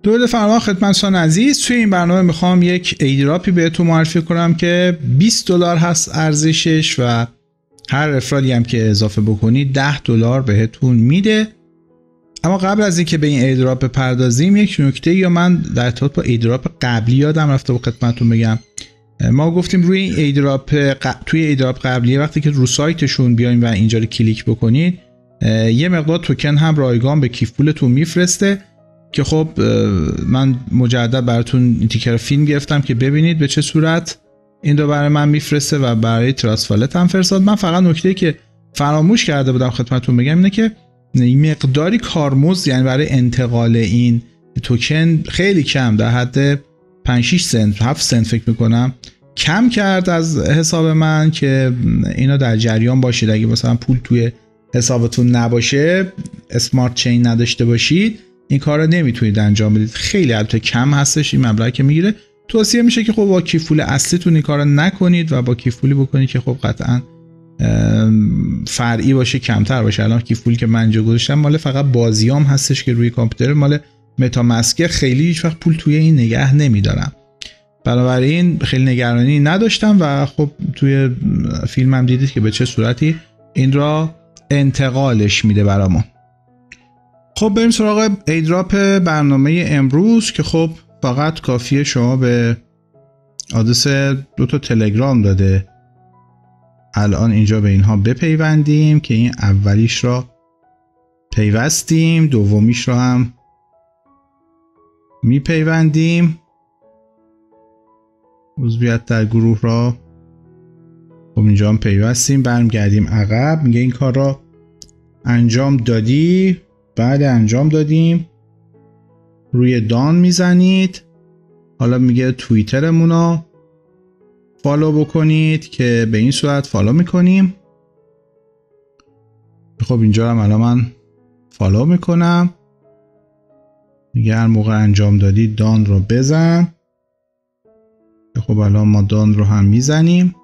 درود فرما خدمتتون عزیز. توی این برنامه میخوام یک ایدراپی بهتون معرفی کنم که $20 هست ارزشش و هر رفرالی هم که اضافه بکنید $10 بهتون میده. اما قبل از اینکه به این ایدراپ بپردازیم یک نکته یا من در ارتباط با ایدراپ قبلی یادم رفته با خدمتتون بگم. ما گفتیم روی این ایدراپ توی ایدراپ قبلی وقتی که رو سایتشون بیاین و اینجا رو کلیک بکنید یه مقدار توکن هم رایگان به کیف پولتون میفرسته که خب من مجدد براتون این تیکر فیلم گرفتم که ببینید به چه صورت این رو برای من میفرسته و برای تراسفالت هم فرستاد. من فقط نکته‌ای که فراموش کرده بودم خدمتتون بگم اینه که مقداری کارمزد یعنی برای انتقال این توکن خیلی کم، در حد 5-6 سنت 7 سنت فکر میکنم کم کرد از حساب من که اینا در جریان باشید. اگه مثلا پول توی حسابتون نباشه، اسمارت چین نداشته باشید، این کار رو نمیتونید انجام بدید. خیلی البته کم هستش این مبلغی که میگیره. توصیه میشه که خب با کیف پول اصلیتون این کار رو نکنید و با کیف پولی بکنید که خب قطعا فرعی باشه، کمتر باشه. الان کیف پولی که من اینجا گذاشتم مال فقط بازیام هستش که روی کامپیوتر مال متامسک، خیلی هیچ وقت پول توی این نگه نمیدارم، بنابراین خیلی نگرانی نداشتم و خب توی فیلم هم دیدید که به چه صورتی این را انتقالش میده برامون. خب بریم سراغ ایدراپ برنامه امروز که خب فقط کافیه شما به آدرس 2 تا تلگرام داده. الان اینجا به اینها بپیوندیم که این اولیش را پیوستیم، دومیش را هم میپیوندیم، عضویت در گروه را خب اینجا هم پیوستیم. برمیگردیم عقب، میگه این کار را انجام دادی؟ بعد انجام دادیم. روی دان میزنید. حالا میگه توییترمون رو فالو بکنید که به این صورت فالو میکنیم. خب اینجا هم الان من فالو میکنم. میگه هر موقع انجام دادی دان رو بزن. خب الان ما دان رو هم میزنیم.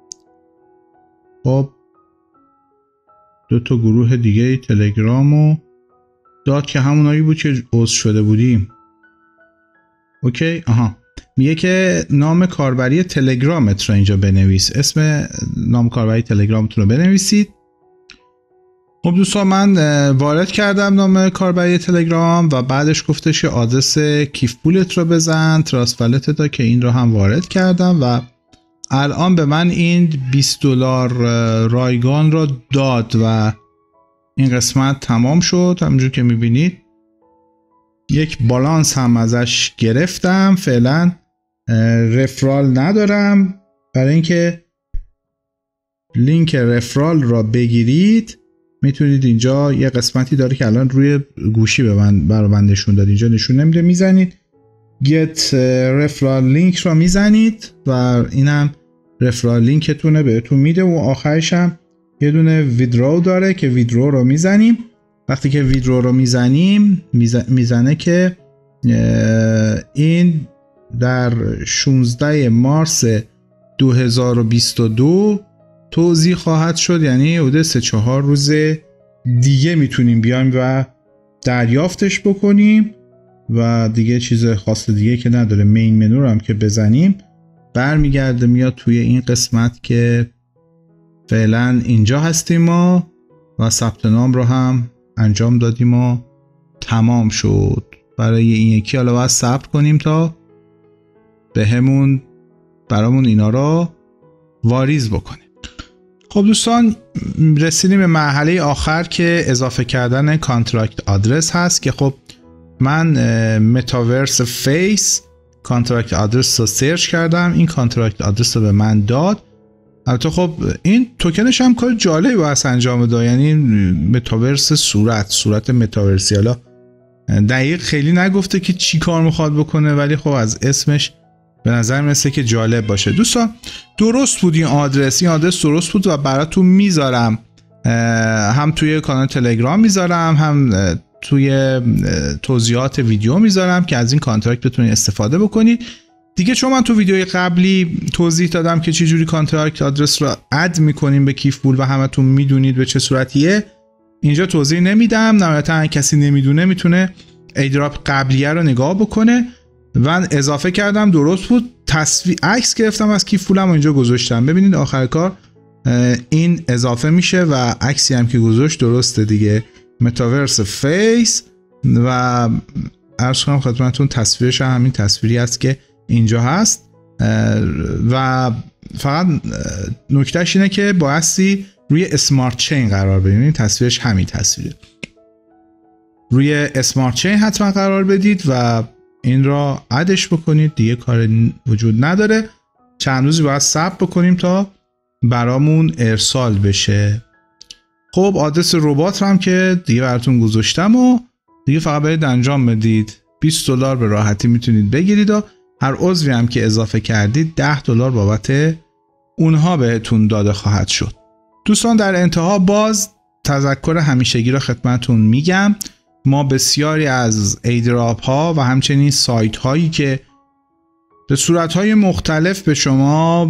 خب 2 تا گروه دیگه تلگرامو داد که همونایی بود که عضو شده بودیم. اوکی. میگه که نام کاربری تلگرامت رو اینجا بنویس، اسم نام کاربری تلگرامتون رو بنویسید. خب دوستان من وارد کردم نام کاربری تلگرام و بعدش گفتش که آدرس کیف پولت رو بزن، تراسفالت تا، که این رو هم وارد کردم و الان به من این $20 رایگان رو داد و این قسمت تمام شد. همونجور که میبینید یک بالانس هم ازش گرفتم. فعلا رفرال ندارم. برای اینکه لینک رفرال را بگیرید میتونید اینجا یه قسمتی داره که الان روی گوشی برای من نشون داد، اینجا نشون نمیده، میزنید get رفرال لینک را میزنید و اینم رفرال لینکتونه بهتون میده و آخرش هم یه دونه ویدرو داره که ویدرو رو میزنیم. وقتی که ویدرو رو میزنیم میزنه که این در 16 مارس 2022 توزیع خواهد شد، یعنی حدود 3-4 روز دیگه میتونیم بیایم و دریافتش بکنیم و دیگه چیز خاص دیگه که نداره. مین منو رو هم که بزنیم برمیگرده میاد توی این قسمت که فعلا اینجا هستیم ما و ثبت نام رو هم انجام دادیم و تمام شد. برای این یکی حالا باید ثبت کنیم تا برامون اینا رو واریز بکنیم. خب دوستان رسیدیم به مرحله آخر که اضافه کردن کانترکت آدرس هست که خب من متاورس فیس کانترکت آدرس رو سرچ کردم، این کانترکت آدرس رو به من داد. البته خب این توکنش هم کار جالبی واسه انجام داد، یعنی متاورس صورت متاورسی. حالا دقیق خیلی نگفته که چی کار میخواد بکنه ولی خب از اسمش به نظر میرسه که جالب باشه. دوستان درست بود این آدرس درست بود و براتون میذارم، هم توی کانال تلگرام میذارم، هم توی توضیحات ویدیو میذارم که از این کانترکت بتونید استفاده بکنید دیگه. چون من تو ویدیوی قبلی توضیح دادم که چه جوری کانترکت آدرس رو اد میکنیم به کیف پول و همتون میدونید به چه صورتیه، اینجا توضیح نمیدم. نهایتا کسی نمیدونه میتونه ایدراپ قبلیه رو نگاه بکنه. من اضافه کردم درست بود، تصویر عکس گرفتم از کیف پولم و اینجا گذاشتم. ببینید آخر کار این اضافه میشه و عکسی هم که گذاشت درسته دیگه، متاورس فیس. و عرض کنم خدمتتون تصویرش هم همین تصویری است که اینجا هست و فقط نکتهش اینه که بایستی روی اسمارت چین قرار بدید. تصویرش همین تصویره، روی اسمارت چین حتما قرار بدید و این را ادش بکنید. دیگه کار وجود نداره، چند روزی باید صبر بکنیم تا برامون ارسال بشه. خب آدرس ربات هم که دیگه براتون گذاشتم و دیگه فقط برید انجام بدید. $20 به راحتی میتونید بگیرید و هر عضوی هم که اضافه کردید $10 بابت اونها بهتون داده خواهد شد. دوستان در انتها باز تذکر همیشگی را خدمتتون میگم، ما بسیاری از ایدراپ ها و همچنین سایت هایی که به صورت های مختلف به شما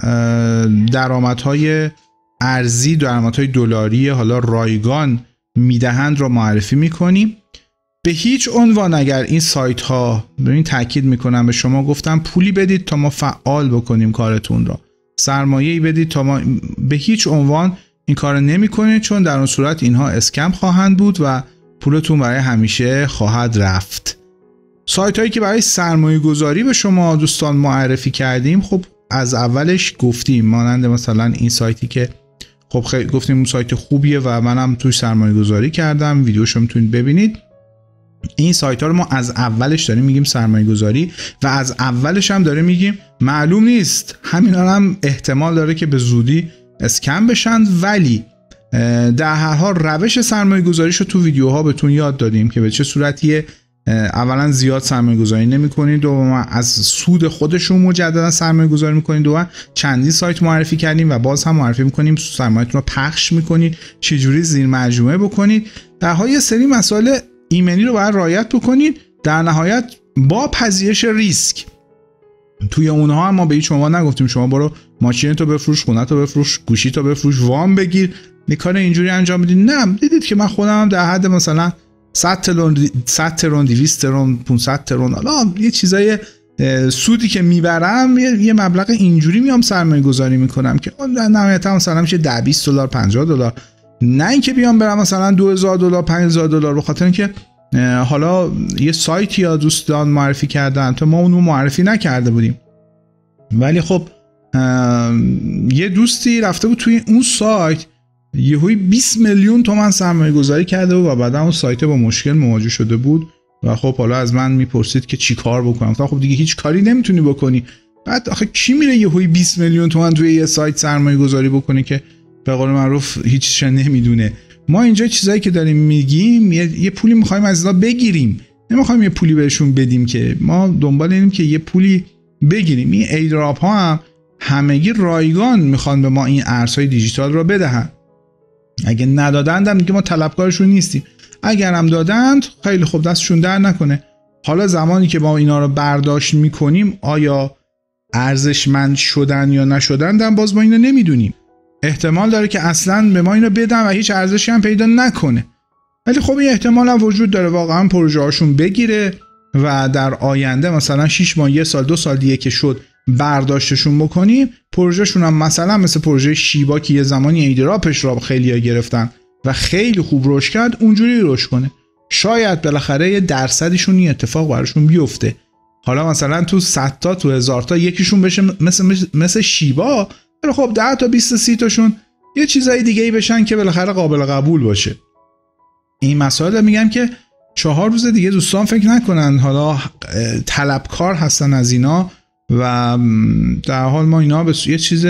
درآمدهای ارزی، درآمدهای دلاری حالا رایگان میدهند را معرفی میکنیم. به هیچ عنوان اگر این سایت ها، ببین تاکید میکنم به شما گفتم پولی بدید تا ما فعال بکنیم کارتون را، سرمایه‌ای بدید تا ما، به هیچ عنوان این کار نمیکنید، چون در اون صورت اینها اسکم خواهند بود و پولتون برای همیشه خواهد رفت. سایت هایی که برای سرمایه گذاری به شما دوستان معرفی کردیم، خب از اولش گفتیم، مانند مثلا این سایتی که خب خیلی گفتیم اون سایت خوبیه و منم توش سرمایه گذاری کردم، ویدیوشو میتونید ببینید. این سایت ها رو ما از اولش داریم میگیم سرمایه گذاری و از اولش هم داریم میگیم معلوم نیست، همینا هم احتمال داره که به زودی اسکم بشن، ولی در هر حال روش سرمایه گذاریشو تو ویدیوها بهتون یاد دادیم که به چه صورتیه. اولا زیاد سرمایه گذاری نمی کنید و از سود خودشون مجددا سرمایه گذاری میکنید و چندین سایت معرفی کردیم و باز هم معرفی میکنیم سرمایه‌تون رو پخش میکنید، چجوری زیر مجموعه بکنید. در های یه سری مسائل ایمنی رو باید رعایت بکنید، در نهایت با پذیرش ریسک. توی اونها هم ما به هیچ عنوان نگفتیم شما برو ماشین تو بفروش، خونه تو بفروش، گوشی تو بفروش، وام بگیر، کار اینجوری انجام بدید. نه، دیدید که من خودم هم در حد مثلا 100 ترون 200 ترون 500 ترون حالا یه چیزای سودی که میبرم یه مبلغ اینجوری میام سرمایه گذاری میکنم که در نهایت مثلا میشه $10 $20 $50. نه اینکه بیام برم مثلا $2000 $5000 به خاطر اینکه حالا یه سایت یا دوستان معرفی کردن تا ما اونو معرفی نکرده بودیم، ولی خب یه دوستی رفته بود توی اون سایت یهویی 20 میلیون تومان سرمایه گذاری کرده بود و بعدا اون سایت با مشکل مواجه شده بود و خب حالا از من میپرسید که چی کار بکنم. خب دیگه هیچ کاری نمیتونی بکنی. بعد آخه کی میره یهویی 20 میلیون تومان توی یه سایت سرمایه گذاری بکنه که به قول معروف هیچ نمیدونه. ما اینجا چیزایی که داریم میگیم یه پولی میخوایم از اینا بگیریم، نمیخوایم یه پولی بهشون بدیم، که ما دنبال اینیم که یه پولی بگیریم. این ایدراپ ها هم همگی رایگان میخوان به ما این ارزهای دیجیتال رو بدهن. اگه ندادند هم دیگه ما طلبکارشون نیستیم، اگر هم دادند خیلی خوب، دستشون در نکنه. حالا زمانی که ما اینا رو برداشت میکنیم آیا ارزشمند شدن یا نشدن هم باز ما اینو نمیدونیم. احتمال داره که اصلا به ما اینو بدن و هیچ ارزشی هم پیدا نکنه، ولی خب این احتمال هم وجود داره واقعا پروژه هاشون بگیره و در آینده مثلا 6 ماه 1 سال 2 سال دیگه که شد برداشتشون بکنیم، پروژهشون هم مثلا مثل پروژه شیبا که یه زمانی ایدراپش را خیلی‌ها گرفتن و خیلی خوب رشد کرد، اونجوری رشد کنه. شاید بالاخره یه درصدشون این اتفاق براشون بیفته. حالا مثلا تو 100 تا تو 1000 تا یکیشون بشه مثل شیبا، ولی خب 10 تا 20 تا 30 تاشون یه چیزای دیگه‌ای بشن که بالاخره قابل قبول باشه. این مسائل میگم که 4 روز دیگه دوستان فکر نکنن حالا طلبکار هستن از اینا و در حال ما اینا به یه چیز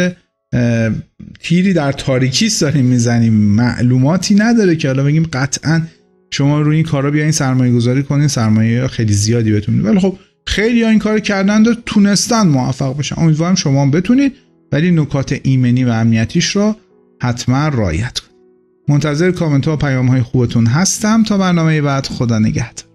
تیری در تاریکی داریم میزنیم، معلوماتی نداره که حالا بگیم قطعا شما روی این کارا بیاین سرمایه گذاری کنین، سرمایه خیلی زیادی بهتون میده. ولی خب خیلی ها این کارو کردن و تونستن موفق بشن. امیدوارم شما هم بتونید، ولی نکات ایمنی و امنیتیش رو حتما رعایت کنید. منتظر کامنت ها و پیام های خوبتون هستم. تا برنامه بعد، خدا نگهدار.